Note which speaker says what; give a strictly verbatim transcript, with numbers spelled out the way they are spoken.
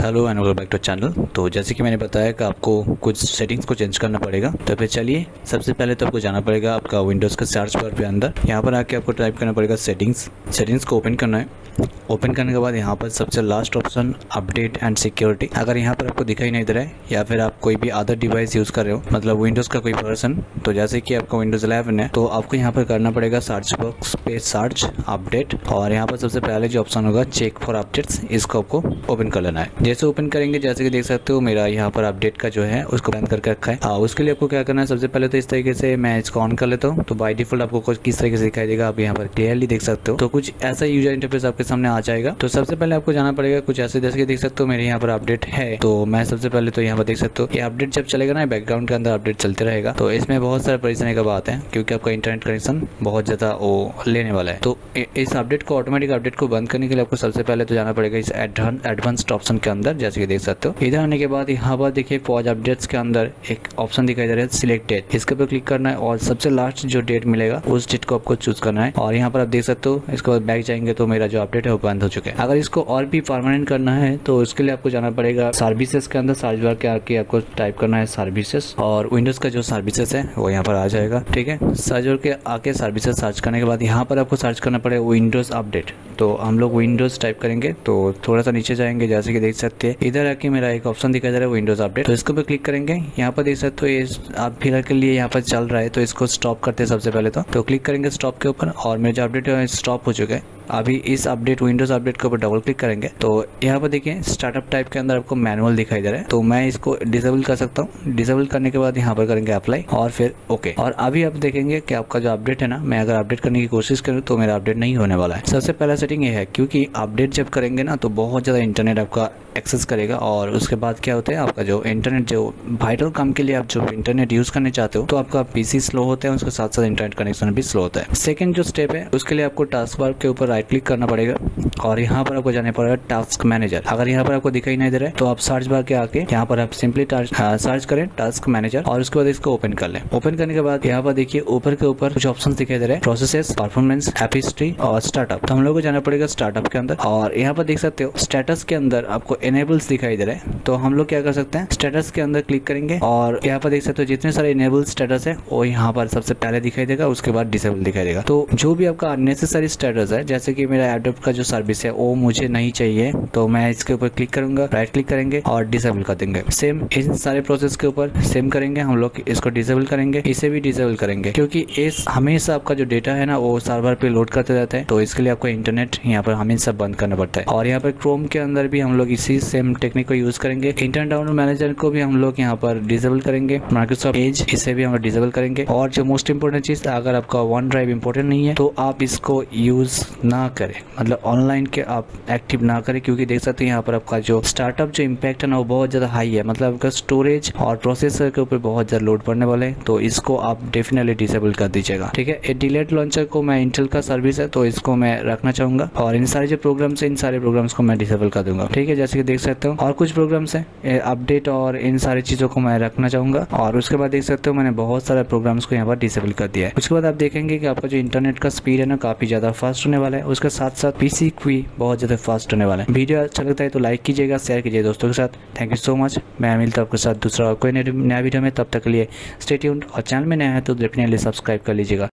Speaker 1: Hello and welcome back to channel. तो जैसे कि मैंने बताया कि आपको कुछ सेटिंग्स को चेंज करना पड़ेगा। तो फिर चलिए, सबसे पहले तो आपको जाना पड़ेगा आपका विंडोज़ का सर्च बार पे अंदर। यहाँ पर आके आपको टाइप करना पड़ेगा सेटिंग्स। सेटिंग्स को ओपन करना है। ओपन करने के बाद यहाँ पर सबसे last option update and security. अगर यहाँ पर आपको दिखाई नहीं दे रहा है या फिर आप कोई भी अदर डिवाइस यूज़ कर रहे हो, मतलब विंडोज़ का कोई वर्जन, तो जैसे कि आपका विंडोज़ इलेवन है तो आपको यहाँ पर करना पड़ेगा सर्च बॉक्स पे सर्च अपडेट, और यहाँ पर सबसे पहले जो ऑप्शन होगा चेक फॉर अपडेट्स, इसको आपको ओपन कर लेना है। जैसे ओपन करेंगे, जैसे कि देख सकते हो मेरा यहाँ पर अपडेट का जो है उसको बंद करके रखा है। हाँ, उसके लिए आपको क्या करना है, सबसे पहले तो इस तरीके से मैं इसको ऑन कर लेता हूँ। तो बाय डिफॉल्ट आपको कुछ किस तरीके से दिखाई देगा, आप यहाँ पर क्लियरली देख सकते हो। तो कुछ ऐसा यूजर इंटरफेस आपके सामने आ जाएगा। तो सबसे पहले आपको जाना पड़ेगा कुछ ऐसे, जैसे कि देख सकते हो मेरे यहाँ पर अपडेट है। तो मैं सबसे पहले तो यहाँ पर देख सकते हो ये अपडेट जब चलेगा ना, बैकग्राउंड के अंदर अपडेट चलते रहेगा। तो इसमें बहुत सारे परेशानी का बात है क्योंकि आपका इंटरनेट कनेक्शन बहुत ज़्यादा वो लेने वाला है। तो इस अपडेट को, ऑटोमेटिक अपडेट को बंद करने के लिए आपको सबसे पहले तो जाना पड़ेगा इस एडवांस्ड ऑप्शन के अंदर। जैसे कि देख सकते हो इधर आने के बाद यहाँ पर देखिए पॉज अपडेट्स के अंदर एक ऑप्शन दिखाई दे रहा है सिलेक्ट डेट, इसके ऊपर क्लिक करना है और सबसे लास्ट जो डेट मिलेगा उस डेट को आपको चूज करना है। और यहाँ पर आप देख सकते हो इसके बाद बैक जाएंगे तो मेरा जो अपडेट है वो बंद हो चुका है। अगर इसको और भी परमानेंट करना है तो इसके लिए आपको जाना पड़ेगा सर्विसेज के अंदर, सर्च बार के आके आपको टाइप करना है सर्विसेज, और विंडोज का जो सर्विसेज है वो यहाँ पर आ जाएगा। ठीक है, सर्च बार के आके सर्विसेज सर्च करने के बाद यहाँ पर आपको सर्च करना पड़ेगा विंडोज अपडेट। तो हम लोग विंडोज टाइप करेंगे तो थोड़ा सा नीचे जाएंगे, जैसे कि देख सकते हैं इधर आके मेरा एक ऑप्शन दिखाई दे रहा है विंडोज अपडेट। तो इसके ऊपर क्लिक करेंगे। यहाँ पर देख सकते हो ये आप फिलहाल के लिए यहाँ पर चल रहा है तो इसको स्टॉप करते हैं सबसे पहले। तो, तो क्लिक करेंगे स्टॉप के ऊपर और मेरा जो अपडेट है स्टॉप हो चुका है। अभी इस अपडेट विंडोज अपडेट के ऊपर डबल क्लिक करेंगे तो यहाँ पर देखिए स्टार्टअप टाइप के अंदर आपको मैनुअल दिखाई दे रहा है। तो मैं इसको डिसेबल कर सकता हूँ। डिसेबल करने के बाद यहाँ पर करेंगे अप्लाई और फिर ओके। और अभी आप देखेंगे कि आपका जो अपडेट है ना, मैं अगर अपडेट करने की कोशिश करूँ तो मेरा अपडेट नहीं होने वाला है। सबसे पहला सेटिंग ये है क्योंकि अपडेट जब करेंगे ना तो बहुत ज़्यादा इंटरनेट आपका एक्सेस करेगा, और उसके बाद क्या होता है आपका जो इंटरनेट, जो वाइटल काम के लिए आप जो इंटरनेट यूज़ करने चाहते हो तो आपका पीसी स्लो होता है, उसके साथ साथ इंटरनेट कनेक्शन भी स्लो होता है। सेकंड जो स्टेप है उसके लिए आपको टास्क बार के ऊपर राइट क्लिक करना पड़ेगा और यहाँ पर आपको जाने पड़ेगा टास्क मैनेजर। अगर यहाँ पर आपको दिखाई नहीं दे रहा है तो आप सर्च बार के आके यहाँ पर आप सिंपली सर्च करें टास्क मैनेजर और उसके बाद इसको ओपन कर लें। ओपन करने के बाद यहाँ पर देखिए ऊपर के ऊपर कुछ ऑप्शन दिखाई दे रहे हैं, प्रोसेसेस, परफॉर्मेंस, ऐप हिस्ट्री और स्टार्टअप। तो हम लोग को जाना पड़ेगा स्टार्टअप के अंदर, और यहाँ पर देख सकते हो स्टेटस के अंदर आपको एनेबल्स दिखाई दे रहे हैं। तो हम लोग क्या कर सकते हैं, स्टेटस के अंदर क्लिक करेंगे और यहाँ पर देख सकते हो जितने सारे एनेबल स्टेटस है वो यहाँ पर सबसे पहले दिखाई देगा, उसके बाद डिसेबल दिखाई देगा। तो जो भी आपका अननेसेसरी स्टेटस है, जैसे कि मेरा एडोप का जो सर्विस है वो मुझे नहीं चाहिए, तो मैं इसके ऊपर क्लिक करूंगा, राइट क्लिक करेंगे और डिसेबल कर देंगे। सेम इन सारे प्रोसेस के ऊपर सेम करेंगे हम लोग, इसको डिसेबल करेंगे, इसे भी डिसेबल करेंगे क्योंकि इस हमेशा आपका जो डेटा है ना वो सर्वर पे लोड करते रहता है। तो इसके लिए आपको इंटरनेट यहाँ पर हमेशा बंद करना पड़ता है। और यहाँ पर क्रोम के अंदर भी हम लोग इसी सेम टेक्निक को यूज करेंगे। इंटरनेट डाउनलोड मैनेजर को भी हम लोग यहाँ पर डिसेबल करेंगे। माइक्रोसॉफ्ट एज, इसे भी हम लोग डिसेबल करेंगे। और जो मोस्ट इंपोर्टेंट चीज, अगर आपका वन ड्राइव इंपोर्टेंट नहीं है तो आप इसको यूज ना करें, मतलब ऑनलाइन के आप एक्टिव ना करें, क्योंकि देख सकते हैं यहाँ पर आपका जो स्टार्टअप जो इम्पैक्ट है ना वो बहुत ज़्यादा हाई है, मतलब आपका स्टोरेज और प्रोसेसर के ऊपर बहुत ज़्यादा लोड पड़ने वाले हैं। तो इसको आप डेफिनेटली डिसेबल कर दीजिएगा। ठीक है, डिलेट लॉन्चर को मैं इंटेल का सर्विस है तो इसको मैं रखना चाहूँगा, और इन सारे जो प्रोग्राम्स है इन सारे प्रोग्राम्स को मैं डिसेबल कर दूंगा। ठीक है, जैसे कि देख सकते हो और कुछ प्रोग्राम्स है अपडेट और इन सारी चीज़ों को मैं रखना चाहूँगा। और उसके बाद देख सकते हो मैंने बहुत सारे प्रोग्राम्स को यहाँ पर डिसेबल कर दिया है। उसके बाद आप देखेंगे कि आपका जो इंटरनेट का स्पीड है ना काफ़ी ज़्यादा फास्ट होने वाला है, उसके साथ साथ पीसी भी बहुत ज़्यादा फास्ट होने वाला है। वीडियो अच्छा लगता है तो लाइक कीजिएगा, शेयर कीजिए दोस्तों के साथ। Thank you so much. मैं मिलता हूँ आपके साथ दूसरा कोई नया वीडियो में, तब तक के लिए स्टे ट्यून्ड। और चैनल में नया है तो डेफिनेटली सब्सक्राइब कर लीजिएगा।